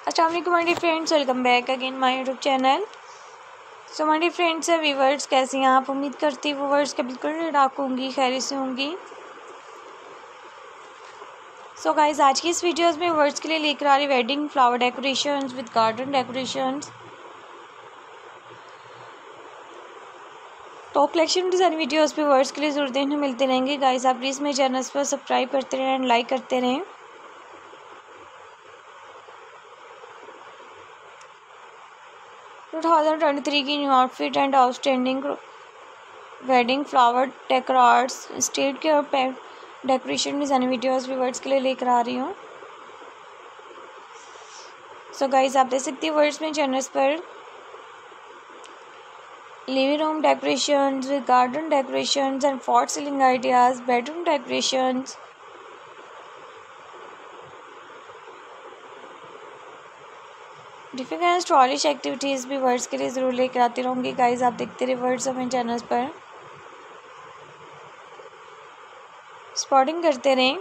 अस्सलाम वालेकुम my dear friends, welcome back again my YouTube channel. So my dear friends, viewers कैसे हैं आप? उम्मीद करती हूँ व्यूवर्स के बिल्कुल डाक होंगी, खैरियत से होंगी। सो गाइस, आज की इस वीडियोस में व्यूवर्स के लिए लेकर आ रही wedding flower decorations with garden decorations. तो कलेक्शन डिज़ाइन वीडियोस पे व्यूवर्स के लिए ज़रूर देखने मिलते रहेंगे। गाइस, आप प्लीज़ मेरे चैनल पर सब्सक्राइब करते रहें एंड लाइक करते रहें। 2023 की new outfit and outstanding wedding flower decorators state के और डेकोरेशन डिज़ाइन वीडियोस व्यूवर्स के लिए लेकर आ रही हूँ। सो गाइस, आप देख सकते हैं व्यूवर्स में चैनल्स पर living room decorations with garden decorations and for ceiling ideas, bedroom decorations, different stylish activities भी वर्ड्स के लिए ज़रूर लेकर आती रहूँगी। गाइस, आप देखते रहे वर्ड्स अपने चैनल्स पर, स्पॉटिंग करते रहें।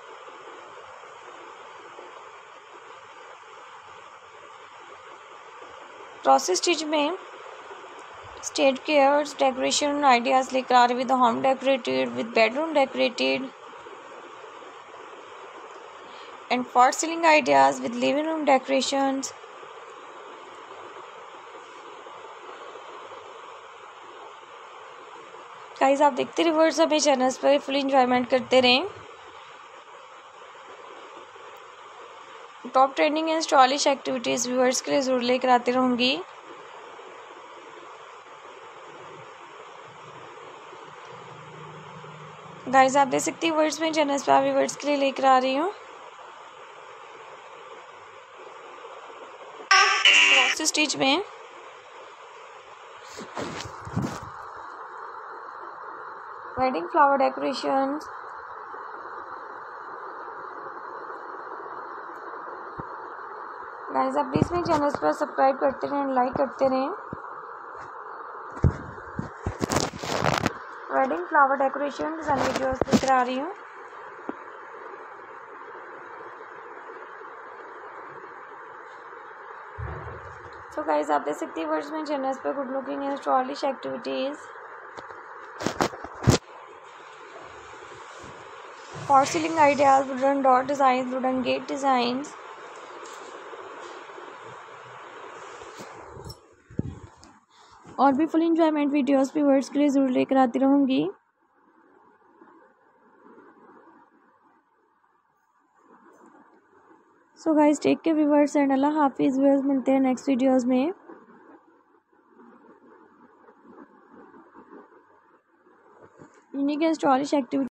प्रोसेस स्टिच में स्टेट केयर्स डेकोरेशन आइडियाज़ लेकर आ रही with home decorated, with bedroom decorated and for ceiling ideas with living room decorations. Guys, आप देखते रहे वर्ड्स अपने चैनल्स पर, फुल इंजॉयमेंट करते रहें। Top trending and stylish activities viewers के लिए ज़रूर लेकर आती रहूँगी। गाइस, आप देख सकती हैं वर्ड्स में चैनल्स पर व्यूअर्स के लिए लेकर आ रही हूँ। क्रॉस स्टिच में वेडिंग फ्लावर डेकोरेशंस, गाइस, आप प्लीज़ मेरे चैनल्स पर सब्सक्राइब करते रहें, लाइक करते रहें। Wedding flower decoration design videos लेकर आ रही हूँ। सो गाइस, आप देख सकते हैं वर्ड्स में चैनल्स पर good looking and stylish activities, for ceiling ideas, wooden door design, wooden gate designs, और भी फुल इंजॉयमेंट वीडियोस भी वर्ड्स के लिए ज़रूर लेकर आती रहूँगी। So guys, take care viewers and अल्लाह हाफिज़ व्यूअर्स, मिलते हैं नेक्स्ट वीडियोस में। Unique and stylish activity